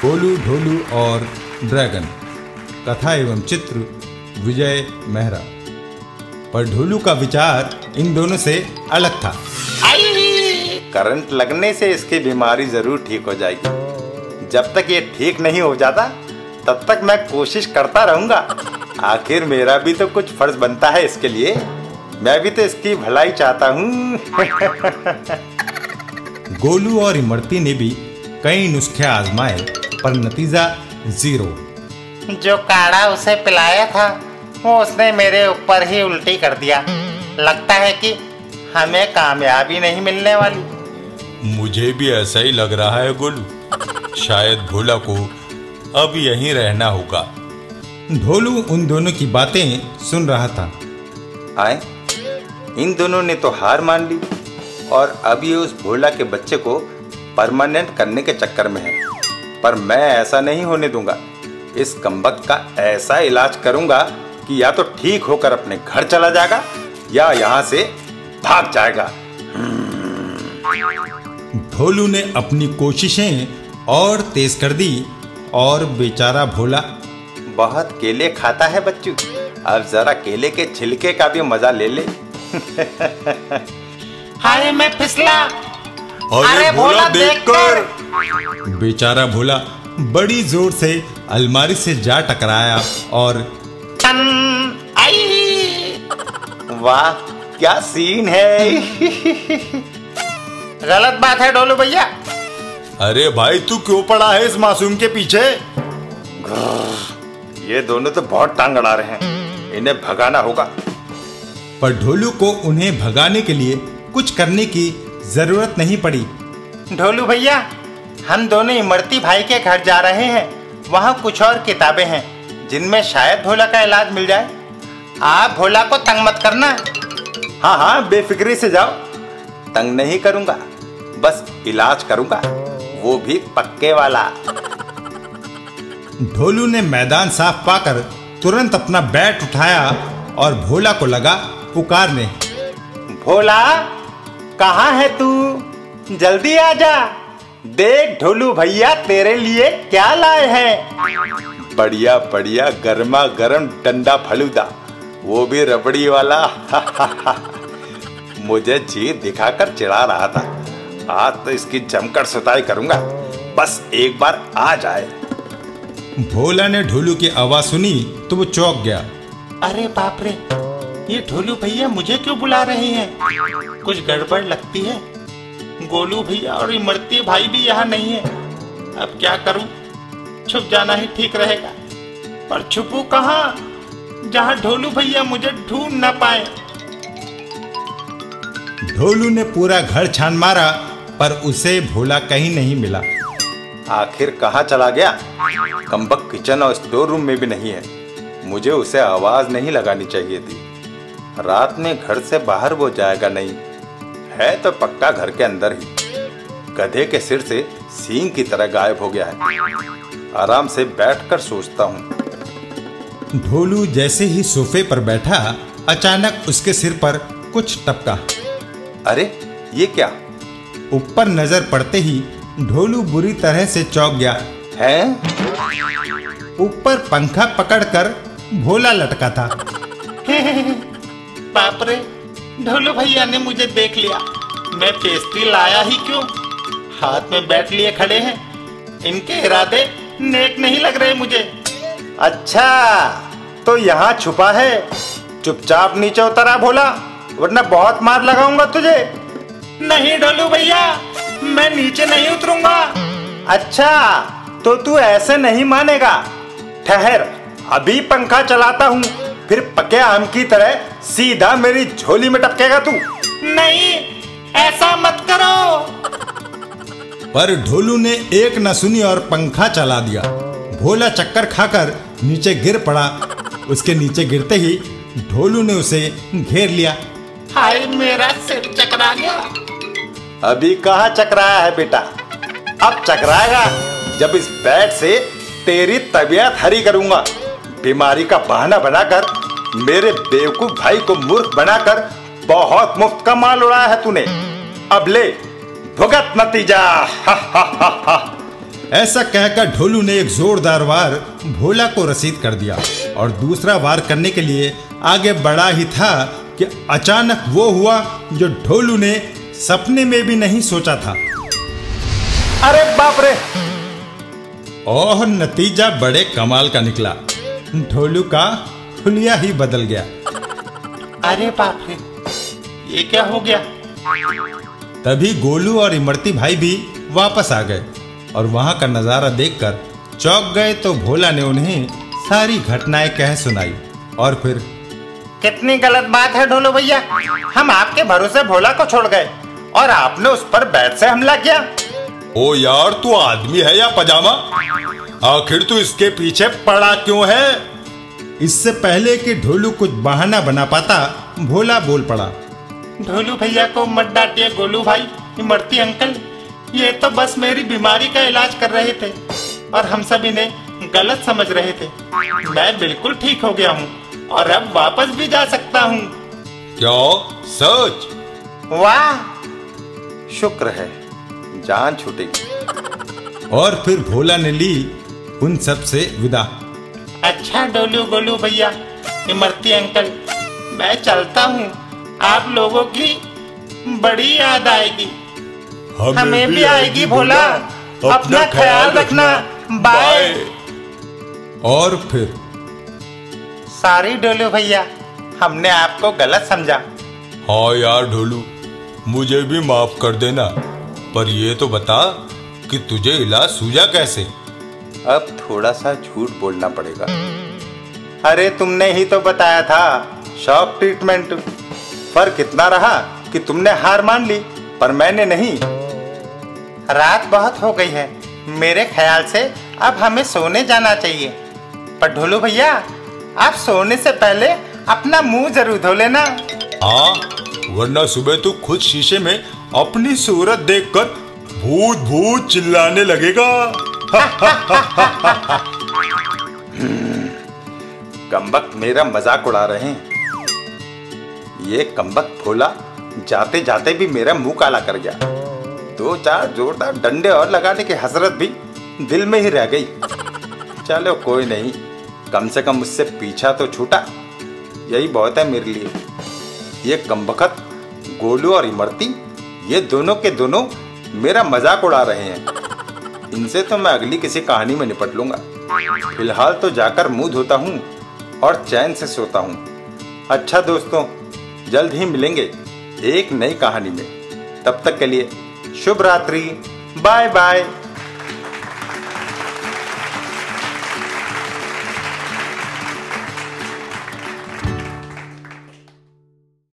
गोलू, ढोलू और ड्रैगन। कथा एवं चित्र विजय मेहरा। पर ढोलू का विचार इन दोनों से अलग था। करंट लगने से इसकी बीमारी जरूर ठीक हो जाएगी। जब तक ये ठीक नहीं हो जाता तब तक मैं कोशिश करता रहूंगा। आखिर मेरा भी तो कुछ फर्ज बनता है इसके लिए। मैं भी तो इसकी भलाई चाहता हूँ। गोलू और इमरती ने भी कई नुस्खे आजमाए पर नतीजा 0। जो काढ़ा उसे पिलाया था वो उसने मेरे ऊपर ही उल्टी कर दिया। लगता है कि हमें कामयाबी नहीं मिलने वाली। मुझे भी ऐसा ही लग रहा है गोलू। शायद भोला को अब यहीं रहना होगा। ढोलू उन दोनों की बातें सुन रहा था। आए, इन दोनों ने तो हार मान ली और अब ये उस भोला के बच्चे को परमानेंट करने के चक्कर में है। पर मैं ऐसा नहीं होने दूंगा। इस कमबख्त का ऐसा इलाज करूंगा कि या तो ठीक होकर अपने घर चला जाएगा या यहाँ से भाग जाएगा। ढोलू ने अपनी कोशिशें और तेज कर दी और बेचारा भोला। बहुत केले खाता है बच्चू, अब जरा केले के छिलके का भी मजा ले ले। हाय मैं फिसला। अरे भोला देखकर। बेचारा भोला बड़ी जोर से अलमारी से जा टकराया और वाह क्या सीन है। गलत बात है ढोलू भैया। अरे भाई तू क्यों पड़ा है इस मासूम के पीछे? ये दोनों तो बहुत टांग अड़ा रहे हैं, इन्हें भगाना होगा। पर ढोलू को उन्हें भगाने के लिए कुछ करने की जरूरत नहीं पड़ी। ढोलू भैया, हम दोनों इमरती भाई के घर जा रहे हैं। वहाँ कुछ और किताबें हैं जिनमें शायद भोला का इलाज मिल जाए। आप भोला को तंग मत करना। हाँ हाँ बेफिक्री से जाओ, तंग नहीं करूंगा, बस इलाज करूंगा, वो भी पक्के वाला। ढोलू ने मैदान साफ पाकर तुरंत अपना बैट उठाया और भोला को लगा पुकारने। भोला कहाँ है तू? जल्दी आ जा, देख ढोलू भैया तेरे लिए क्या लाए हैं। बढ़िया बढ़िया गर्मा गर्म डंडा फलूदा, वो भी रबड़ी वाला। मुझे जीत दिखाकर चिढ़ा रहा था। आज तो इसकी जमकर सुताई करूंगा, बस एक बार आ जाए। भोला ने ढोलू की आवाज सुनी तो वो चौंक गया। अरे बाप रे, ये ढोलू भैया मुझे क्यों बुला रहे हैं? कुछ गड़बड़ लगती है। गोलू भैया और इमरती भाई भी यहाँ नहीं है। अब क्या करूं? छुप जाना ही ठीक रहेगा। पर छुपू कहाँ, जहाँ ढोलू भैया मुझे ढूंढ ना पाए। ढोलू ने पूरा घर छान मारा पर उसे भोला कहीं नहीं मिला। आखिर कहाँ चला गया? कमबख्त किचन और स्टोर रूम में भी नहीं है। मुझे उसे आवाज नहीं लगानी चाहिए थी। रात में घर से बाहर वो जाएगा नहीं, है तो पक्का घर के अंदर ही। गधे के सिर से सींग की तरह गायब हो गया है। आराम से बैठकर सोचता हूँ। ढोलू जैसे ही सोफे पर बैठा, अचानक उसके सिर पर कुछ टपका। अरे ये क्या? ऊपर नजर पड़ते ही ढोलू बुरी तरह से चौंक गया। है? ऊपर पंखा पकड़कर भोला लटका था। बाप रे, ढोलू भैया ने मुझे देख लिया। मैं पेस्ट्री लाया ही क्यों? हाथ में बैठ लिए खड़े हैं। इनके इरादे नेक नहीं लग रहे मुझे। अच्छा तो यहाँ छुपा है। चुपचाप नीचे उतर आ भोला, वरना बहुत मार लगाऊंगा तुझे। नहीं ढोलू भैया, मैं नीचे नहीं उतरूंगा। अच्छा तो तू ऐसे नहीं मानेगा। ठहर, अभी पंखा चलाता हूँ, फिर पके आम की तरह सीधा मेरी झोली में टपकेगा तू। नहीं, ऐसा मत करो। पर ढोलू ने एक न सुनी और पंखा चला दिया। भोला चक्कर खाकर नीचे गिर पड़ा। उसके नीचे गिरते ही ढोलू ने उसे घेर लिया। हाय मेरा सिर चकरा गया। अभी कहाँ चकराया है बेटा, अब चकराएगा जब इस बैट से तेरी तबीयत हरी करूंगा। बीमारी का बहाना बनाकर मेरे बेवकूफ भाई को मूर्ख बनाकर बहुत मुफ्त का माल उड़ाया है तूने। अब ले भुगत नतीजा। ऐसा कहकर ढोलू ने एक जोरदार वार भोला को रसीद कर दिया और दूसरा वार करने के लिए आगे बढ़ा ही था कि अचानक वो हुआ जो ढोलू ने सपने में भी नहीं सोचा था। अरे बाप रे! और नतीजा बड़े कमाल का निकला। ढोलू का हुलिया ही बदल गया। अरे बाप रे, ये क्या हो गया? तभी गोलू और इमरती भाई भी वापस आ गए और वहां का नजारा देखकर चौंक गए। तो भोला ने उन्हें सारी घटनाएं कह सुनाई और फिर कितनी गलत बात है ढोलू भैया, हम आपके भरोसे भोला को छोड़ गए और आपने उस पर बैट से हमला किया। ओ यार, तू आदमी है या पजामा? आखिर तू इसके पीछे पड़ा क्यों है? इससे पहले कि ढोलू कुछ बहाना बना पाता, भोला बोल पड़ा। ढोलू भैया को मत डांटिए गोलू भाई, इमरती अंकल, ये तो बस मेरी बीमारी का इलाज कर रहे थे और हम सब इन्हें गलत समझ रहे थे। मैं बिल्कुल ठीक हो गया हूँ और अब वापस भी जा सकता हूँ। क्या सच? वाह, शुक्र है, जान छूटेगी। और फिर भोला ने ली उन सब से विदा। अच्छा डोलू गोलू भैया, इमरती अंकल, मैं चलता हूँ। आप लोगों की बड़ी याद आएगी। हमें भी आएगी भोला। अपना ख्याल रखना। बाय। और फिर सॉरी डोलू भैया, हमने आपको गलत समझा। हाँ यार ढोलू, मुझे भी माफ कर देना, पर ये तो बता कि तुझे इलाज सूझा कैसे? अब थोड़ा सा झूठ बोलना पड़ेगा। अरे तुमने ही तो बताया था, शॉक ट्रीटमेंट। फर्क इतना रहा कि तुमने हार मान ली, पर मैंने नहीं। रात बहुत हो गई है, मेरे ख्याल से अब हमें सोने जाना चाहिए। पर ढोलू भैया, आप सोने से पहले अपना मुंह जरूर धो लेना। हाँ, वरना सुबह तू खुद शीशे में अपनी सूरत देखकर भूत भूत चिल्लाने लगेगा। कमबख्त मेरा मजाक उड़ा रहे हैं। ये कमबख्त भोला जाते जाते भी मेरा मुंह काला कर गया। 2-4 जोरदार डंडे और लगाने की हसरत भी दिल में ही रह गई। चलो कोई नहीं, कम से कम मुझसे पीछा तो छूटा, यही बहुत है मेरे लिए। ये कमबख्त गोलू और इमरती, ये दोनों के दोनों मेरा मजाक उड़ा रहे हैं। इनसे तो मैं अगली किसी कहानी में निपट लूंगा। फिलहाल तो जाकर मुंह धोता हूँ और चैन से सोता हूँ। अच्छा दोस्तों, जल्द ही मिलेंगे एक नई कहानी में। तब तक के लिए शुभ रात्रि। Bye bye.